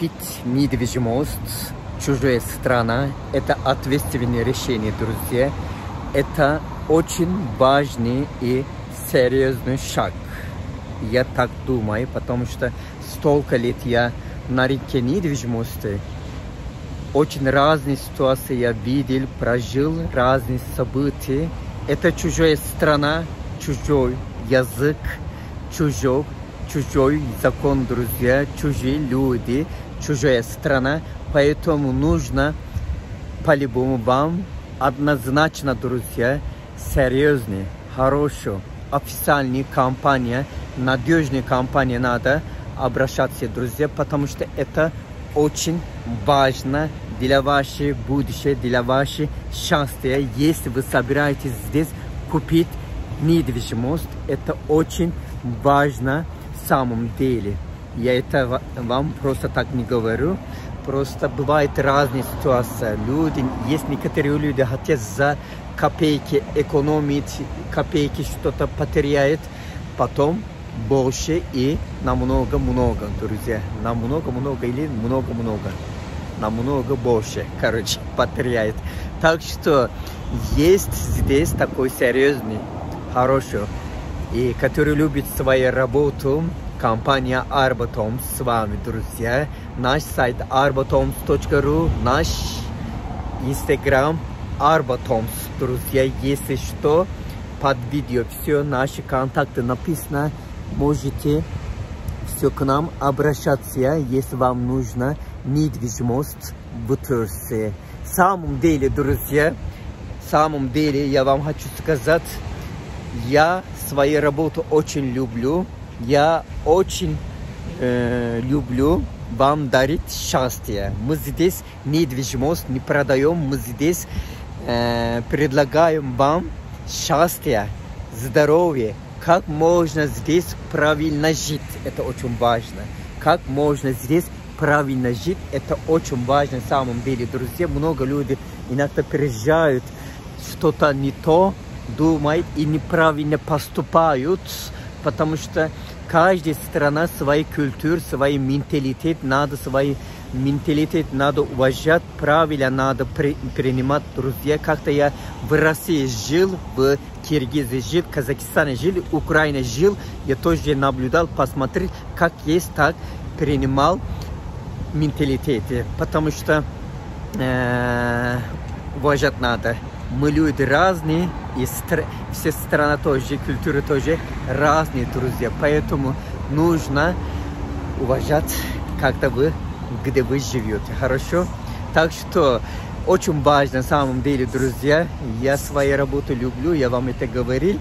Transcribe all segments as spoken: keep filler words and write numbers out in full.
купить недвижимость, чужая страна, это ответственное решение, друзья. Это очень важный и серьезный шаг. Я так думаю, потому что столько лет я на рынке недвижимости. Очень разные ситуации я видел, прожил, разные события. Это чужая страна, чужой язык, чужой, чужой закон, друзья, чужие люди, чужая страна. Поэтому нужно по-любому вам однозначно, друзья, серьезная, хорошая, официальная компания, надежная компания надо обращаться, друзья, потому что это очень важно для вашего будущего, для вашего счастья. Если вы собираетесь здесь купить недвижимость, это очень важно в самом деле. Я это вам просто так не говорю. Просто бывают разные ситуации. Люди, есть некоторые люди хотят за копейки экономить, копейки что-то потеряют, потом больше и намного-много, друзья. Намного-много или много-много. Намного больше, короче, потеряет. Так что есть здесь такой серьезный, хороший, и который любит свою работу, компания Arbotoms с вами, друзья. Наш сайт arbotoms точка ру, наш инстаграм Arbotoms, друзья. Если что, под видео все наши контакты написано. Можете все к нам обращаться, если вам нужна недвижимость в Турции. В самом деле, друзья, в самом деле я вам хочу сказать, я свою работу очень люблю. Я очень э, люблю вам дарить счастье. Мы здесь недвижимость не продаем, мы здесь э, предлагаем вам счастье, здоровье. Как можно здесь правильно жить, это очень важно. Как можно здесь правильно жить, это очень важно на самом деле, друзья. Много людей иногда приезжают, что-то не то думают и неправильно поступают, потому что каждая страна своей культуры, свой менталитет, надо свой менталитет надо уважать, правильно надо при, принимать, друзья. Как-то я в России жил, в Киргизии жил, в Казахстане жил, в Украине жил, я тоже наблюдал, посмотрел, как есть, так принимал менталитет, потому что э, уважать надо. Мы люди разные, и стр... все страны тоже, культуры тоже разные, друзья. Поэтому нужно уважать, как-то вы, где вы живете, хорошо? Так что очень важно, на самом деле, друзья, я свою работу люблю, я вам это говорил.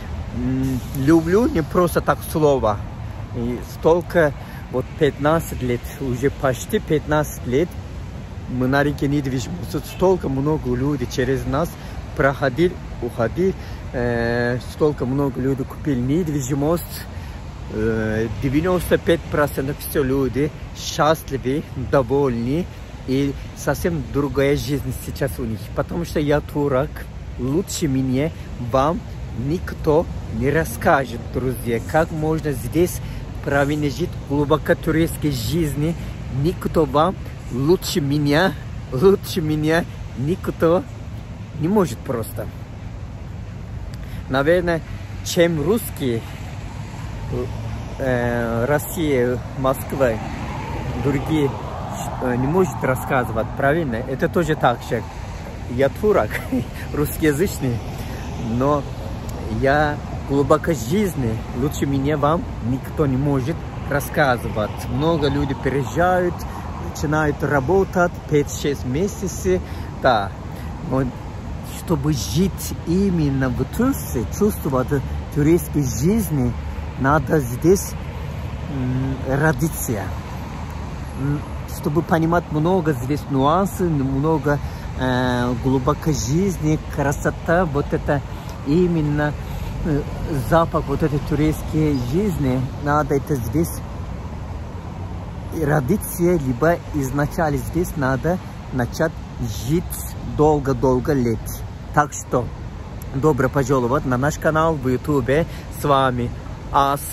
Люблю не просто так слово. И столько, вот пятнадцать лет, уже почти пятнадцать лет, мы на рынке недвижимости, столько много людей через нас проходили, уходили, э, столько много людей купили недвижимость. Э, девяносто пять процентов все люди счастливы, довольны, и совсем другая жизнь сейчас у них. Потому что я турок, лучше меня вам никто не расскажет, друзья, как можно здесь правильно жить глубоко турецкой жизни. Никто вам лучше меня, лучше меня никто не может просто. Наверное, чем русские, э, Россия, Москва, другие э, не может рассказывать, правильно? Это тоже так же. Я турок, русскоязычный, но я глубоко жизни, лучше меня вам никто не может рассказывать. Много людей приезжают, начинают работать пять-шесть месяцев, да. Но чтобы жить именно в Турции, чувствовать турецкой жизни, надо здесь родиться. Чтобы понимать много здесь нюансов, много э, глубокой жизни, красота, вот это именно э, запах вот этой турецкой жизни, надо это здесь родиться, либо изначально здесь надо начать жить долго-долго лет. Так что добро пожаловать на наш канал в ютубе. С вами Асым,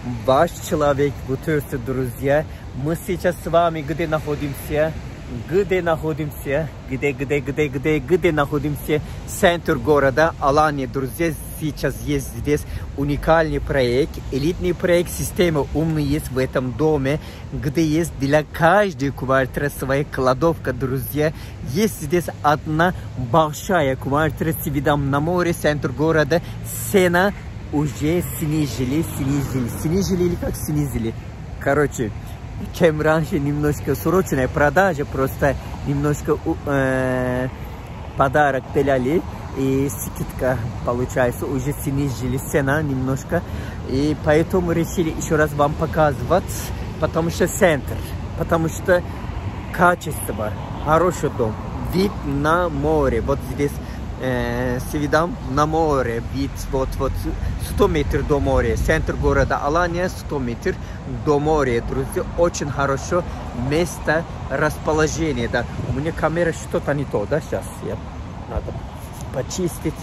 ваш человек в Турции, друзья. Мы сейчас с вами где находимся? Где находимся? Где, где, где, где, где находимся? Центр города Алания, друзья. Сейчас есть здесь уникальный проект, элитный проект, система умная есть в этом доме, где есть для каждой квартиры своя кладовка, друзья. Есть здесь одна большая квартира с видом на море, центр города. Цена уже снизили, снизили, снизили или как снизили? Короче, чем раньше немножко срочная продажа, просто немножко э, подарок делали, и скидка получается, уже снизили цена немножко, и поэтому решили еще раз вам показывать, потому что центр, потому что качество, хороший дом, вид на море, вот здесь э, с видом на море, вид вот, вот сто метров до моря, центр города Алания, сто метров до моря, друзья, очень хорошо место расположения, да, у меня камера что-то не то, да, сейчас я надо почистить,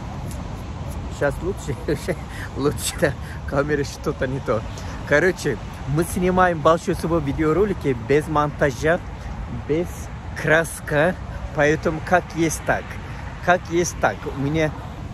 сейчас лучше, лучше, да, камера что-то не то, короче, мы снимаем большой свой видеоролики без монтажа, без краска, поэтому как есть так, как есть так, у меня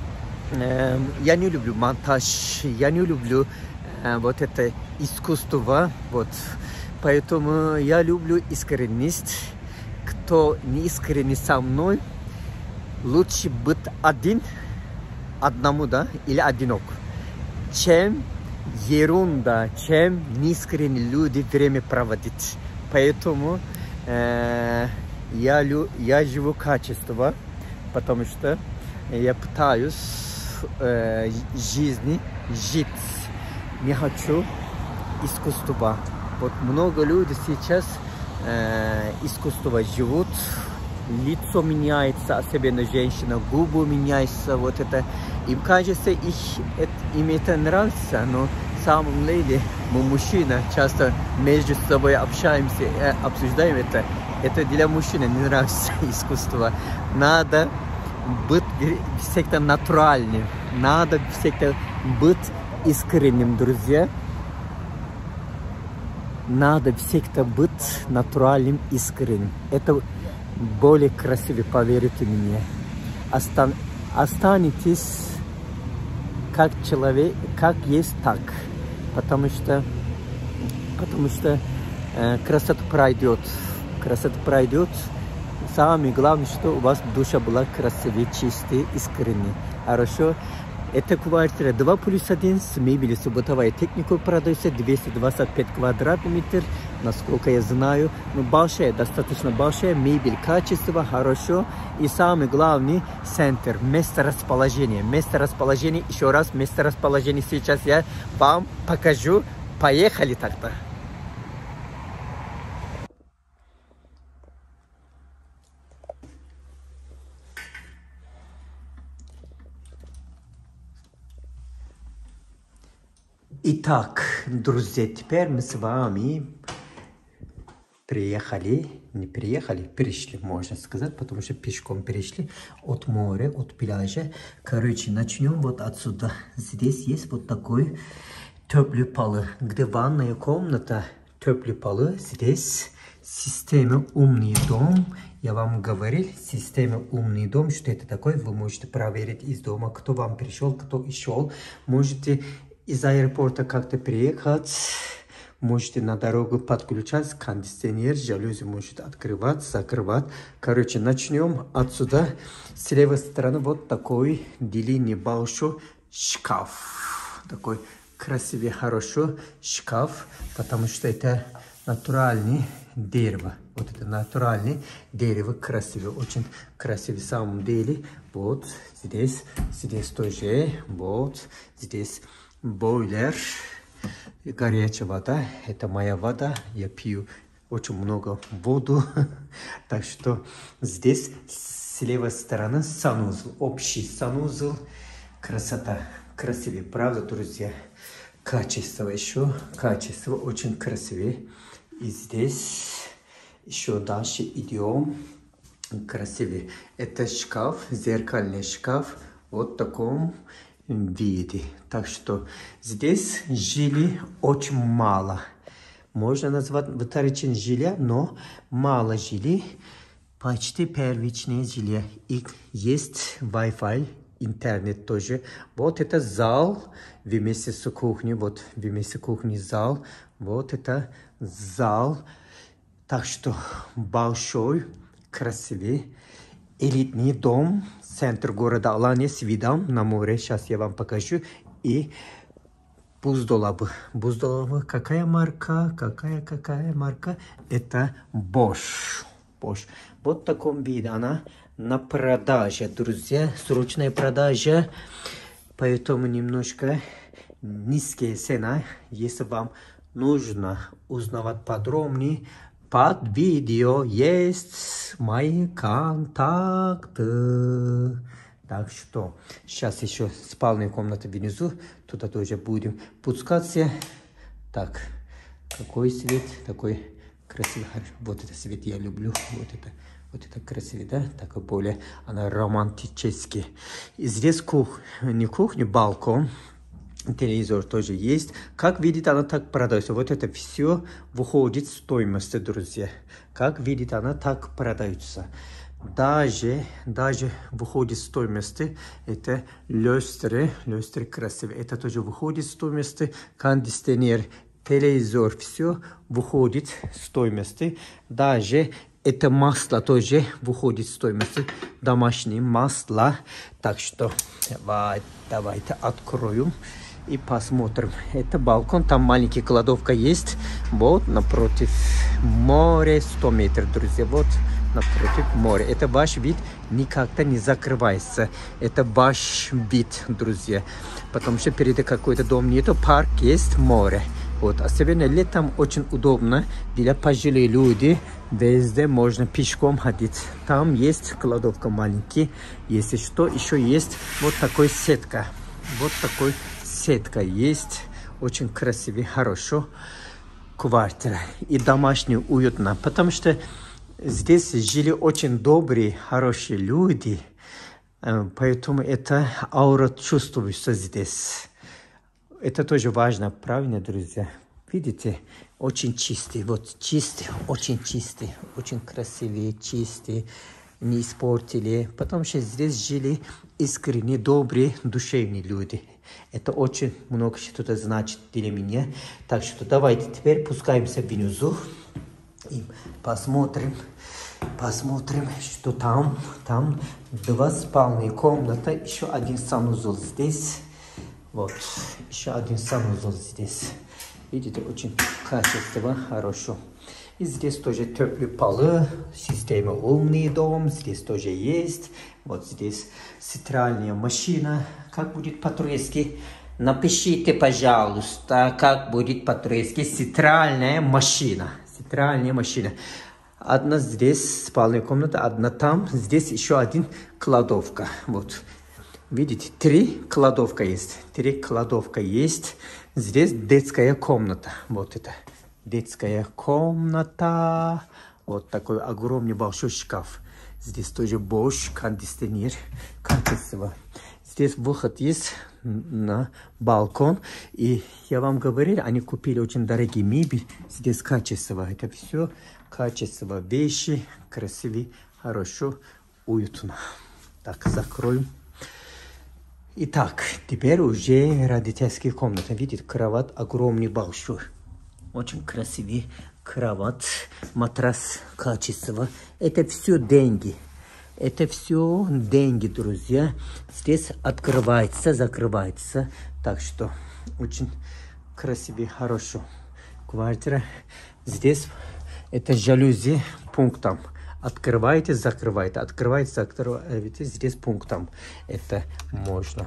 э, я не люблю монтаж, я не люблю э, вот это искусство, вот, поэтому я люблю искренность, кто не искренний со мной, лучше быть один, одному, да, или одинок, чем ерунда, чем неискренние люди время проводить. Поэтому э, я, лю, я живу качество, потому что я пытаюсь э, жизни жить. Не хочу искусства. Вот много людей сейчас э, искусство живут. Лицо меняется, особенно женщина, губы меняются, вот это. Им кажется, их, это, им это нравится, но на самом деле мы, мужчина, часто между собой общаемся, обсуждаем это. Это для мужчины не нравится искусство. Надо быть всегда натуральным, надо всегда быть искренним, друзья. Надо всегда быть натуральным, искренним. Это более красиво, поверьте мне. Остан останетесь как человек, как есть так, потому что, потому что э, красота пройдет, красота пройдет. Самое главное, что у вас душа была красивая, чистая, искренняя. Хорошо. Это квартира два плюс один с мебелью, с бытовой техникой продается, двести двадцать пять квадратных метров, насколько я знаю. Но большая, достаточно большая, мебель, качество, хорошо. И самый главный центр, место расположения. Место расположения, еще раз, место расположения сейчас я вам покажу. Поехали тогда. Итак, друзья, теперь мы с вами приехали, не приехали, перешли, можно сказать, потому что пешком перешли от моря, от пляжа. Короче, начнем вот отсюда. Здесь есть вот такой теплый пол, где ванная комната, теплый пол. Здесь система умный дом. Я вам говорил, система умный дом, что это такое, вы можете проверить из дома, кто вам пришел, кто ушел. Можете из аэропорта как-то приехать, можете на дорогу подключать кондиционер, жалюзи можете открывать, закрывать. Короче, начнем отсюда. С левой стороны вот такой длинный большой шкаф. Такой красивый, хороший шкаф, потому что это натуральное дерево. Вот это натуральное дерево, красивое, очень красивое в самом деле. Вот здесь, здесь тоже, вот здесь бойлер, горячая вода, это моя вода, я пью очень много воду, так что здесь с левой стороны санузел, общий санузел, красота, красивее, правда, друзья, качество еще, качество очень красивее, и здесь еще дальше идем, красивее, это шкаф, зеркальный шкаф, вот таком виды. Так что здесь жили очень мало. Можно назвать вторичные жилья, но мало жили. Почти первичные жилья. И есть Wi-Fi, интернет тоже. Вот это зал вместе с кухней. Вот вместе с кухней зал. Вот это зал. Так что большой, красивый, элитный дом. Центр города Алания с видом на море. Сейчас я вам покажу. И буздолабы. Буздолабы. Какая марка? Какая, какая марка? Это Bosch. Bosch. Вот в таком виде она на продаже, друзья. Срочная продажа. Поэтому немножко низкие цены. Если вам нужно узнавать подробнее, под видео есть мои контакты. Так что сейчас еще спальная комната внизу. Туда тоже будем пускаться. Так, какой свет? Такой красивый. Вот этот свет я люблю. Вот это, вот это красивый, да? Такой более, она романтический. И здесь кухня, не кухня, балкон. Телевизор тоже есть. Как видите, она так продается. Вот это все выходит в стоимость, друзья. Как видите, она так продается. Даже, даже выходит в стоимость. Это люстры. Люстры красивые. Это тоже выходит в стоимость. Кондиционер, телевизор, все выходит в стоимость. Даже это масло тоже выходит в стоимость. Домашнее масло. Так что давай, давайте откроем и посмотрим. Это балкон, там маленькая кладовка есть. Вот напротив море, сто метров, друзья. Вот напротив моря. Это ваш вид никогда не закрывается. Это ваш вид, друзья. Потому что перед какой-то дом нету, парк есть, море. Вот. Особенно летом очень удобно для пожилых людей. Везде можно пешком ходить. Там есть кладовка маленький. Если что, еще есть вот такой сетка. Вот такой сетка есть. Очень красивый, хорошо. Квартира. И домашний уютно. Потому что здесь жили очень добрые, хорошие люди. Поэтому это аура чувствуется здесь. Это тоже важно, правильно, друзья? Видите? Очень чистый. Вот чистый, очень чистый. Очень красивый, чистый. Не испортили. Потому что здесь жили искренне добрые, душевные люди. Это очень много что-то значит для меня. Так что давайте теперь пускаемся внизу. И посмотрим, посмотрим, что там. Там два спальные комнаты. Еще один санузел здесь. Вот, еще один санузел здесь. Видите, очень качественно, хорошо. И здесь тоже теплые полы, система умный дом, здесь тоже есть. Вот здесь стиральная машина. Как будет по-турецки? Напишите, пожалуйста, как будет по-турецки стиральная машина. Стиральная машина. Одна здесь спальная комната, одна там. Здесь еще один кладовка. Вот. Видите, три кладовка есть. Три кладовка есть. Здесь детская комната. Вот это. Детская комната. Вот такой огромный большой шкаф. Здесь тоже Bosch, кондиционер, качество. Здесь выход есть на балкон. И я вам говорил, они купили очень дорогие мебель. Здесь качество. Это все качество. Вещи красивые, хорошо, уютно. Так, закроем. Итак, теперь уже родительская комната. Видите, кровать огромный, большой. Очень красивый кровать, матрас, качество. Это все деньги. Это все деньги, друзья. Здесь открывается, закрывается. Так что очень красивый, хорошо. Квартира. Здесь это жалюзи пунктом. Открываете, закрываете, открываете, закрываете. Здесь пунктом это можно.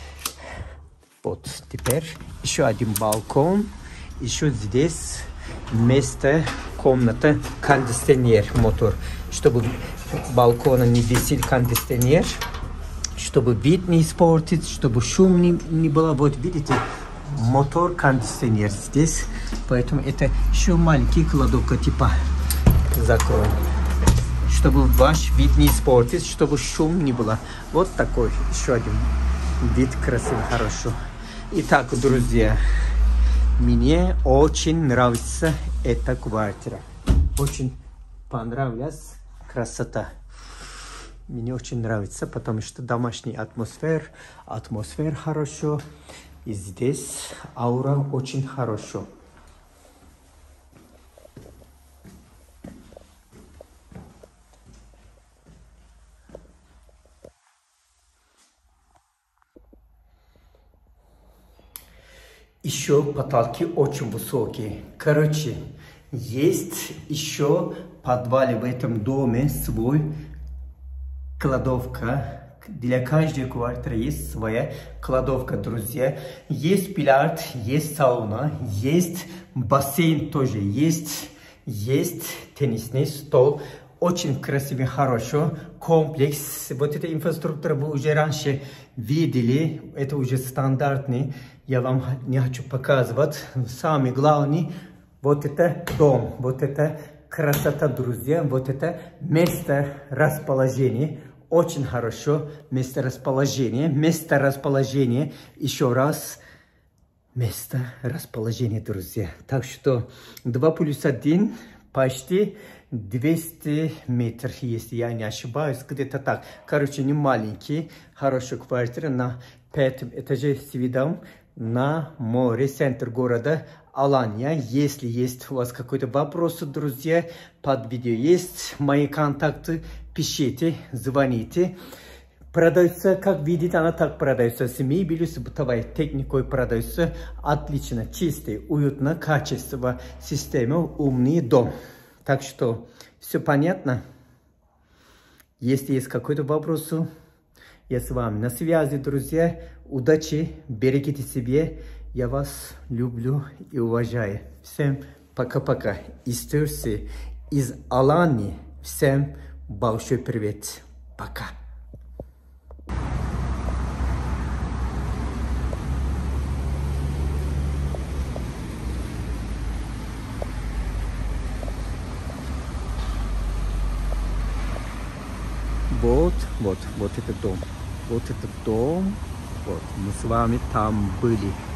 Вот теперь еще один балкон. Еще здесь место, комната, кондиционер, мотор. Чтобы балкона не висел кондиционер, чтобы вид не испортить, чтобы шум не, не было. Вот видите, мотор, кондиционер здесь. Поэтому это еще маленький кладовка типа. Закроем. Чтобы ваш вид не испортить, чтобы шум не было. Вот такой еще один Вид красивый, хорошо. Итак, друзья, мне очень нравится эта квартира. Очень понравилась красота. Мне очень нравится, потому что домашняя атмосфера, атмосфера хорошо. И здесь аура очень хорошо. Еще потолки очень высокие. Короче, есть еще в подвале в этом доме свой кладовка. Для каждой квартиры есть своя кладовка, друзья. Есть бильярд, есть сауна, есть бассейн тоже, есть, есть теннисный стол. Очень красивый, хорошо. Комплекс. Вот эта инфраструктура вы уже раньше видели. Это уже стандартный. Я вам не хочу показывать. Самый главный, вот это дом. Вот это красота, друзья. Вот это место расположения. Очень хорошо. Место расположения. Место расположения. Еще раз. Место расположения, друзья. Так что два плюс один почти двести метров, если я не ошибаюсь, где-то так. Короче, не маленький, хорошая квартира на пятом этаже с видом на море, центр города Алания. Если есть у вас какой-то вопрос, друзья, под видео есть мои контакты, пишите, звоните. Продается, как видите, она так продается. С мебелью, с бытовой техникой продается. Отлично, чистый, уютно, качество, система, умный дом. Так что все понятно. Если есть какой-то вопрос, я с вами на связи, друзья. Удачи, берегите себе. Я вас люблю и уважаю. Всем пока-пока. Из Турции, из Алании. Всем большой привет. Пока. Вот, вот, вот этот дом. Вот этот дом. Вот, мы с вами там были.